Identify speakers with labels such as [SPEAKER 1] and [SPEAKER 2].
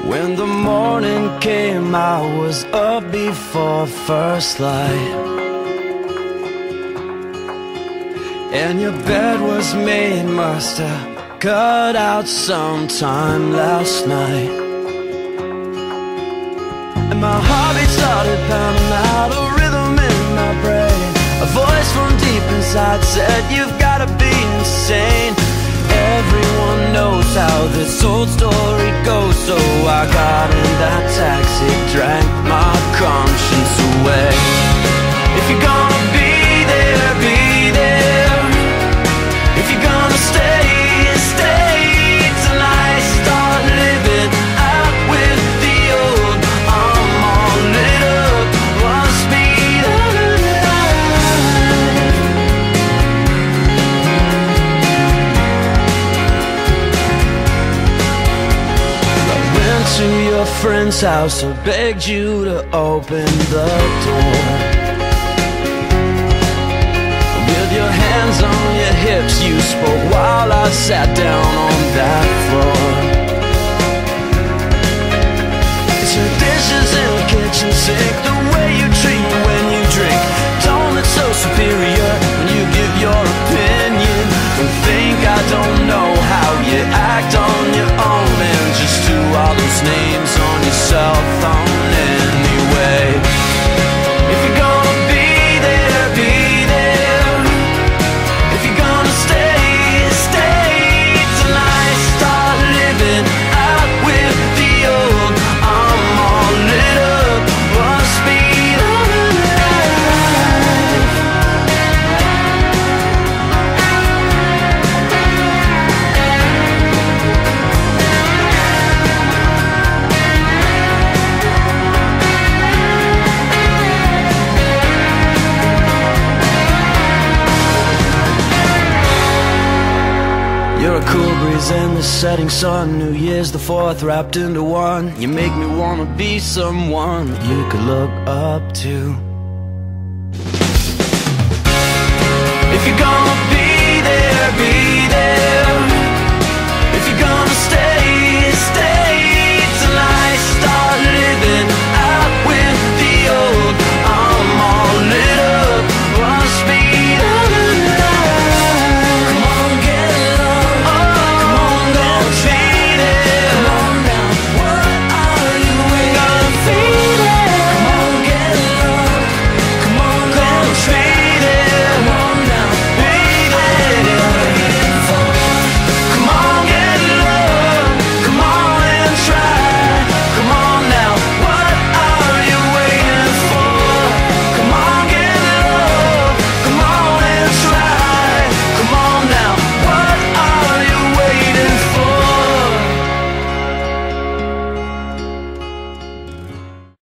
[SPEAKER 1] When the morning came, I was up before first light, and your bed was made, must have cut out sometime last night. And my heartbeat started pounding out a rhythm in my brain. A voice from deep inside said, "You've gotta be insane." Everyone knows how this old story goes, so I got in that taxi, drank my conscience away. If you're gonna be there, be there. If you're gonna stay, stay tonight. Start living out with the old. I'm all lit up, must be alive. I went to your friend's house, I begged you to open the door. With your hands on your hips, you spoke while I sat down on that floor. It's your dishes in the kitchen sink, the way you treat me when you drink, tone that's so superior when you give your opinion. Don't think I don't know how you act on your own, and just do all those names on your cell phone anyway. If you're gonna be there, be there. If you're gonna stay, stay tonight. Start living out with the old. I'm all lit up, must be alive. You're a cool breeze in the setting sun. New Year's the 4th wrapped into one. You make me wanna be someone you could look up to. If you're gonna